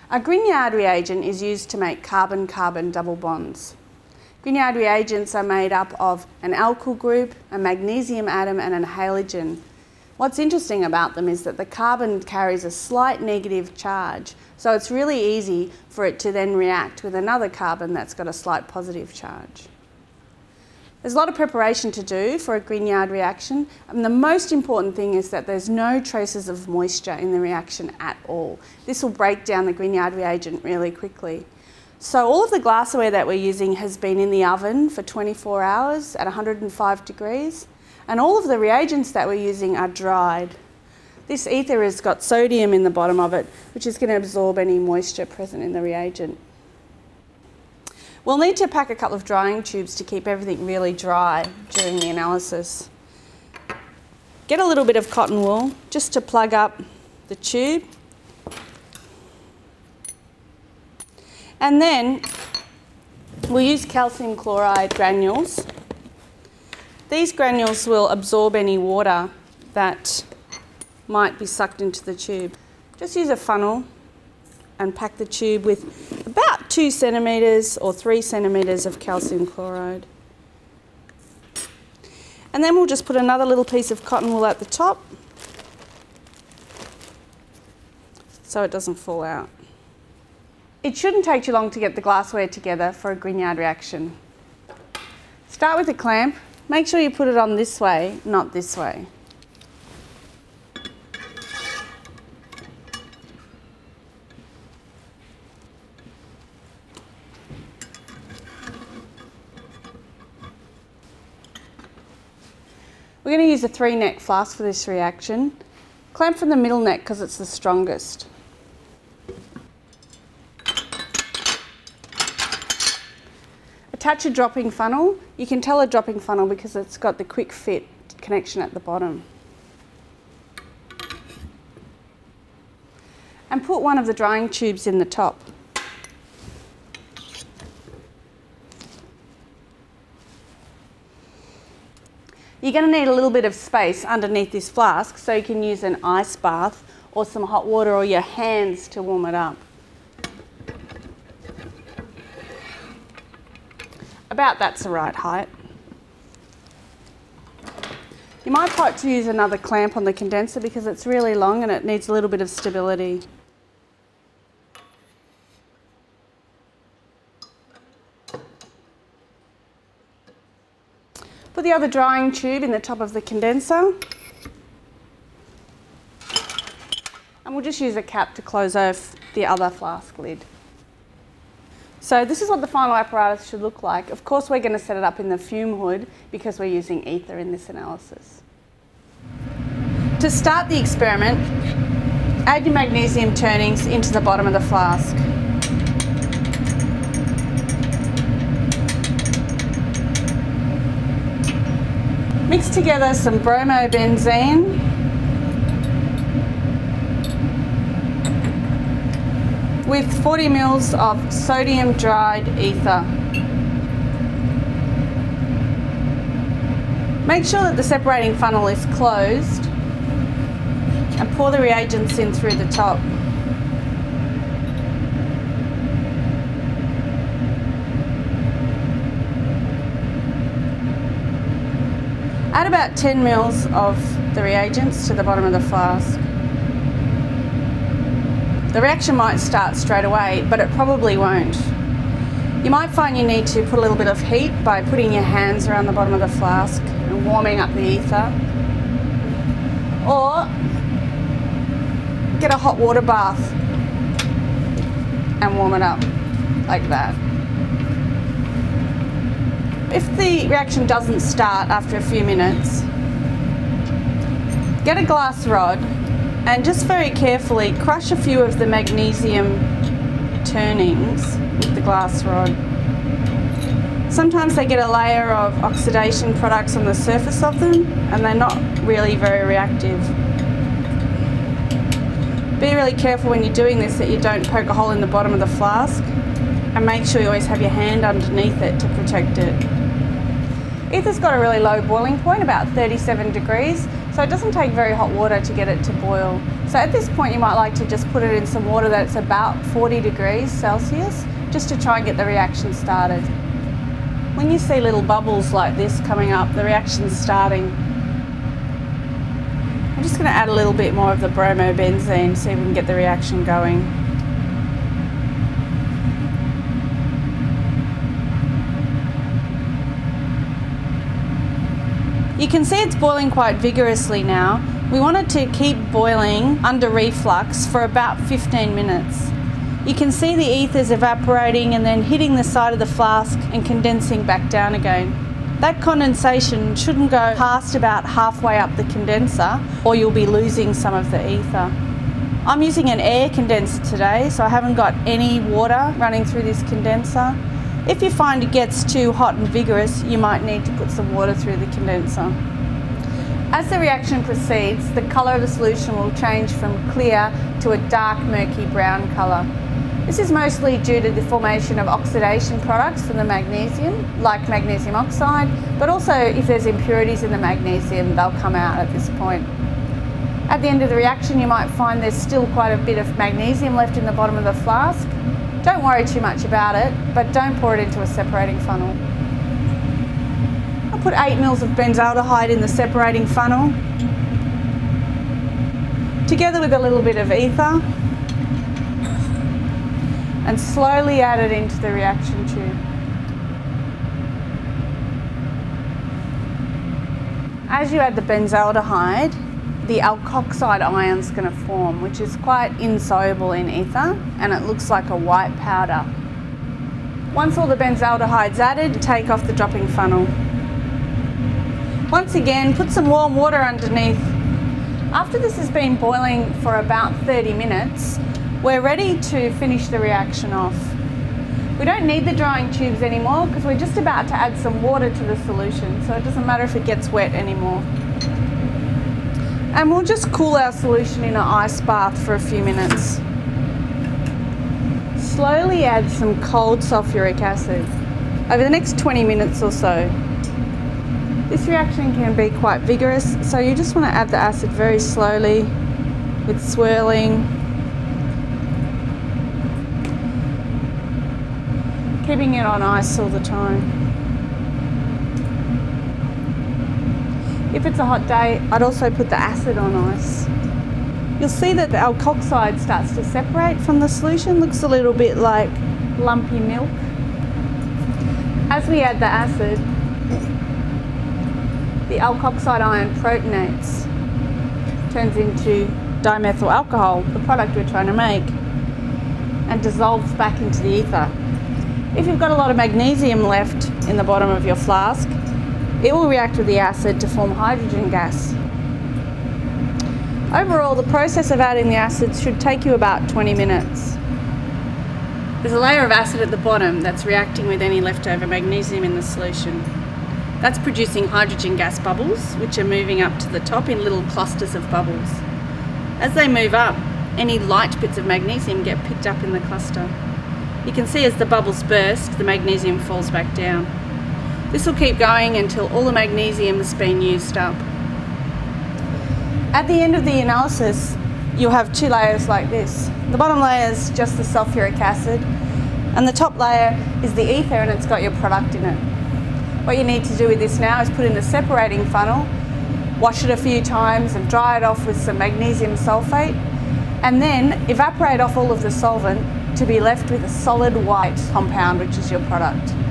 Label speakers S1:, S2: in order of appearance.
S1: A Grignard reagent is used to make carbon-carbon double bonds. Grignard reagents are made up of an alkyl group, a magnesium atom and a halogen. What's interesting about them is that the carbon carries a slight negative charge, so it's really easy for it to then react with another carbon that's got a slight positive charge. There's a lot of preparation to do for a Grignard reaction, and the most important thing is that there's no traces of moisture in the reaction at all. This will break down the Grignard reagent really quickly. So all of the glassware that we're using has been in the oven for 24 hours at 105 degrees, and all of the reagents that we're using are dried. This ether has got sodium in the bottom of it, which is going to absorb any moisture present in the reagent. We'll need to pack a couple of drying tubes to keep everything really dry during the analysis. Get a little bit of cotton wool just to plug up the tube. And then we'll use calcium chloride granules. These granules will absorb any water that might be sucked into the tube. Just use a funnel and pack the tube with about 2 centimetres or 3 centimetres of calcium chloride. And then we'll just put another little piece of cotton wool at the top so it doesn't fall out. It shouldn't take too long to get the glassware together for a Grignard reaction. Start with a clamp. Make sure you put it on this way, not this way. We're going to use a 3-neck flask for this reaction. Clamp from the middle neck because it's the strongest. Attach a dropping funnel. You can tell a dropping funnel because it's got the quick fit connection at the bottom. And put one of the drying tubes in the top. You're going to need a little bit of space underneath this flask so you can use an ice bath or some hot water or your hands to warm it up. About that's the right height. You might like to use another clamp on the condenser because it's really long and it needs a little bit of stability. Put the other drying tube in the top of the condenser. And we'll just use a cap to close off the other flask lid. So this is what the final apparatus should look like. Of course we're going to set it up in the fume hood because we're using ether in this analysis. To start the experiment, add your magnesium turnings into the bottom of the flask. Mix together some Bromobenzene with 40 ml of sodium dried ether. Make sure that the separating funnel is closed and pour the reagents in through the top. Add about 10 ml of the reagents to the bottom of the flask. The reaction might start straight away, but it probably won't. You might find you need to put a little bit of heat by putting your hands around the bottom of the flask and warming up the ether. Or get a hot water bath and warm it up like that. If the reaction doesn't start after a few minutes, get a glass rod and just very carefully crush a few of the magnesium turnings with the glass rod. Sometimes they get a layer of oxidation products on the surface of them and they're not really very reactive. Be really careful when you're doing this that you don't poke a hole in the bottom of the flask, and make sure you always have your hand underneath it to protect it. Ether's got a really low boiling point, about 37 degrees, So it doesn't take very hot water to get it to boil. So at this point you might like to just put it in some water that's about 40 degrees Celsius, just to try and get the reaction started. When you see little bubbles like this coming up, the reaction's starting. I'm just going to add a little bit more of the bromobenzene, see if we can get the reaction going. You can see it's boiling quite vigorously now. We want it to keep boiling under reflux for about 15 minutes. You can see the ethers evaporating and then hitting the side of the flask and condensing back down again. That condensation shouldn't go past about halfway up the condenser, or you'll be losing some of the ether. I'm using an air condenser today, so I haven't got any water running through this condenser. If you find it gets too hot and vigorous, you might need to put some water through the condenser. As the reaction proceeds, the colour of the solution will change from clear to a dark murky brown colour. This is mostly due to the formation of oxidation products from the magnesium, like magnesium oxide, but also if there's impurities in the magnesium, they'll come out at this point. At the end of the reaction, you might find there's still quite a bit of magnesium left in the bottom of the flask. Don't worry too much about it, but don't pour it into a separating funnel. I'll put 8 ml of benzaldehyde in the separating funnel, together with a little bit of ether, and slowly add it into the reaction tube. As you add the benzaldehyde, the alkoxide ion's going to form, which is quite insoluble in ether, and it looks like a white powder. Once all the benzaldehyde's added, take off the dropping funnel. Once again, put some warm water underneath. After this has been boiling for about 30 minutes, we're ready to finish the reaction off. We don't need the drying tubes anymore because we're just about to add some water to the solution, so it doesn't matter if it gets wet anymore. And we'll just cool our solution in an ice bath for a few minutes. Slowly add some cold sulfuric acid over the next 20 minutes or so. This reaction can be quite vigorous, so you just want to add the acid very slowly with swirling, keeping it on ice all the time. If it's a hot day, I'd also put the acid on ice. You'll see that the alkoxide starts to separate from the solution, looks a little bit like lumpy milk. As we add the acid, the alkoxide ion protonates, turns into dimethyl alcohol, the product we're trying to make, and dissolves back into the ether. If you've got a lot of magnesium left in the bottom of your flask, it will react with the acid to form hydrogen gas. Overall, the process of adding the acids should take you about 20 minutes. There's a layer of acid at the bottom that's reacting with any leftover magnesium in the solution. That's producing hydrogen gas bubbles, which are moving up to the top in little clusters of bubbles. As they move up, any light bits of magnesium get picked up in the cluster. You can see as the bubbles burst, the magnesium falls back down. This will keep going until all the magnesium has been used up. At the end of the analysis, you'll have 2 layers like this. The bottom layer is just the sulfuric acid, and the top layer is the ether, and it's got your product in it. What you need to do with this now is put in a separating funnel, wash it a few times and dry it off with some magnesium sulfate, and then evaporate off all of the solvent to be left with a solid white compound, which is your product.